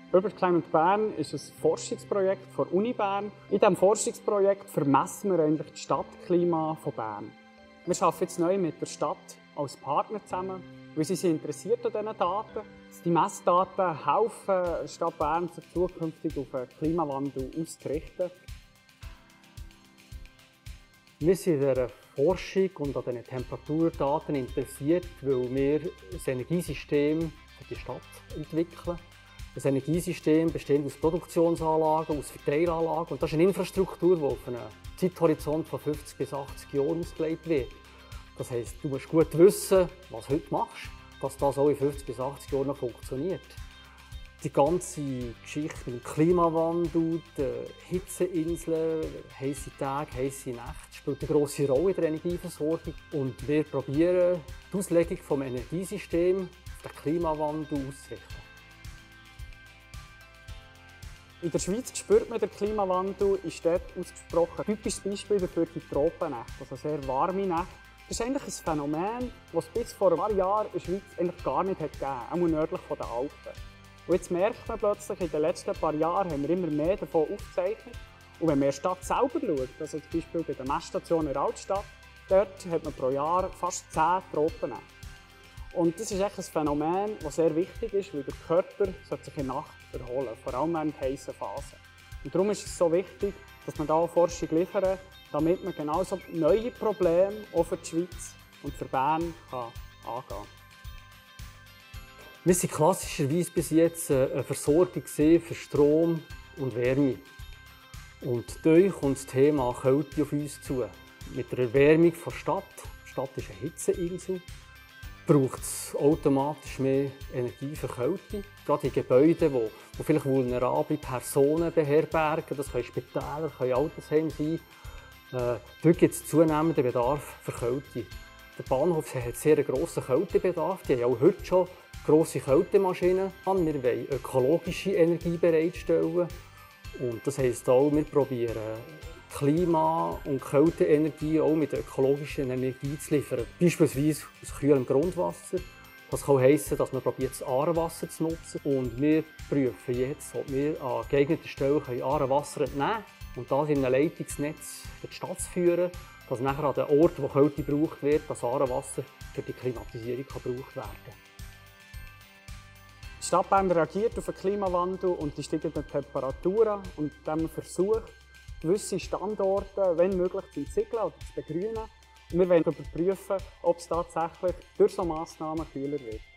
Urban Climate Bern ist ein Forschungsprojekt der Uni Bern. In diesem Forschungsprojekt vermessen wir eigentlich das Stadtklima von Bern. Wir arbeiten jetzt neu mit der Stadt als Partner zusammen, weil sie sind interessiert an diesen Daten. Die Messdaten helfen der Stadt Bern, sich zukünftig auf den Klimawandel auszurichten. Wir sind an der Forschung und an diesen Temperaturdaten interessiert, weil wir ein Energiesystem für die Stadt entwickeln. Das Energiesystem besteht aus Produktionsanlagen, aus Verteileranlagen und das ist eine Infrastruktur, die auf einen Zeithorizont von 50 bis 80 Jahren ausgelegt wird. Das heisst, du musst gut wissen, was du heute machst, dass das auch in 50 bis 80 Jahren noch funktioniert. Die ganze Geschichte mit dem Klimawandel, den Hitzeinseln, heisse Tage, heisse Nächte, spielt eine grosse Rolle in der Energieversorgung. Und wir probieren, die Auslegung des Energiesystems auf den Klimawandel auszurichten. In der Schweiz spürt man den Klimawandel, ist dort ausgesprochen. Ein typisches Beispiel dafür die Tropennächte, also sehr warme Nächte. Das ist eigentlich ein Phänomen, das es bis vor ein paar Jahren in der Schweiz eigentlich gar nicht gegeben hat, auch nördlich der Alpen. Und jetzt merkt man plötzlich, in den letzten paar Jahren haben wir immer mehr davon aufgezeichnet. Und wenn man in der Stadt selber schaut, also zum Beispiel bei der Messstation in der Altstadt, dort hat man pro Jahr fast 10 Tropennächte. Und das ist echt ein Phänomen, das sehr wichtig ist, weil der Körper sich in der Nacht erholen sollte, vor allem während heißen Phasen. Und darum ist es so wichtig, dass man da Forschung liefern, damit man genauso neue Probleme auch für die Schweiz und für Bern angehen kann. Wir waren klassischerweise bis jetzt eine Versorgung für Strom und Wärme. Und durch kommt das Thema Kälte auf uns zu. Mit der Erwärmung der Stadt, die Stadt ist eine Hitzeinsel, braucht es automatisch mehr Energie für Kälte. Gerade in Gebäuden, die vielleicht vulnerable Personen beherbergen, das können Spitäler, können Altersheime sein, dort gibt es zunehmenden Bedarf für Kälte. Der Bahnhof hat sehr einen grossen Kältebedarf, die haben auch heute schon grosse Kältemaschinen. Wir wollen ökologische Energie bereitstellen. Und das heisst auch, wir probieren Klima- und Kälteenergie auch mit ökologischer Energie zu liefern. Beispielsweise aus kühlem Grundwasser. Das kann heissen, dass man probiert, das Aarewasser zu nutzen. Und wir prüfen jetzt, ob wir an geeigneten Stellen Aarewasser entnehmen können und das in ein Leitungsnetz für die Stadt zu führen, dass nachher an den Orten, wo Kälte gebraucht wird, das Aarewasser für die Klimatisierung gebraucht werden kann. Die Stadt Bern reagiert auf den Klimawandel und die steigenden Temperaturen und dann versucht, gewisse Standorte, wenn möglich, zu entziegeln oder zu begrünen. Und wir wollen überprüfen, ob es tatsächlich durch solche Massnahmen kühler wird.